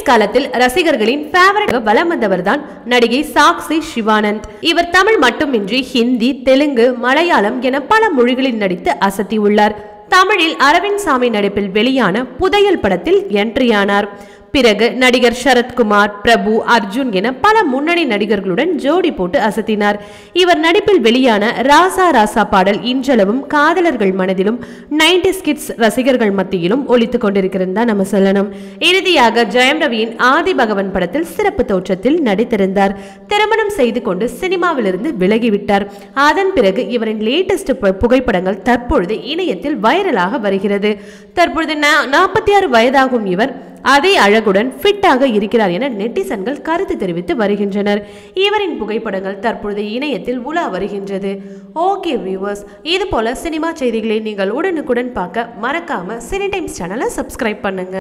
Nineties காலத்தில் ரசிகர்களின் favourite வலம் வந்தவர்தான் நடிகை சாக்ஷி சிவானந்த். இவர் தமிழ் மட்டுமின்றி ஹிந்தி, தெலுங்கு, மலையாளம் என பல மொழிகளில் நடித்து அசத்தியுள்ளார். தமிழில் அரவிந்த் சாமி நடிப்பில் வெளியான புதையல் படத்தில் என்ட்ரியானார். பிறகு நடிகர் சரத்குமார், பிரபு, அர்ஜுன் என பல முன்னணி நடிகர்களுடன் ஜோடி போட்டு அசத்தினார். இவர் நடிப்பில் வெளியான ராசா ராசா பாடல் இன்றளவும் காதலர்கள் மனதிலும் 90s கிட்ஸ் ரசிகர்கள் மத்தியிலும் ஒலித்துக் கொண்டிருக்கிறது நம்ம சொல்லணும். இறுதியாக ஜெயம் ரவியின் ஆதி பகவன் படத்தில் சிறப்பு தோற்றத்தில் நடித்திருந்தார். திருமணம் செய்து கொண்டு சினிமாவிலிருந்து விலகிவிட்டார். அதன் பிறகு இவரின் லேட்டஸ்ட் புகைப்படங்கள் தற்பொழுது இணையத்தில் வைரலாக வருகிறது. தற்பொழுது 46 வயதாகும் இவர் அதே அழகுடன் ஃபிட்டாக இருக்கிறார் என நெட்டிசன்கள் கருத்து தெரிவித்து வருகின்றனர். இவரின் புகைப்படங்கள் தற்பொழுது இணையத்தில் உலா வருகின்றது. ஓகே வியூவர்ஸ், இது போல சினிமா செய்திகளை நீங்கள் உடனுக்குடன் பார்க்க மறக்காம சினி டைம்ஸ் சேனலை சப்ஸ்கிரைப் பண்ணுங்க.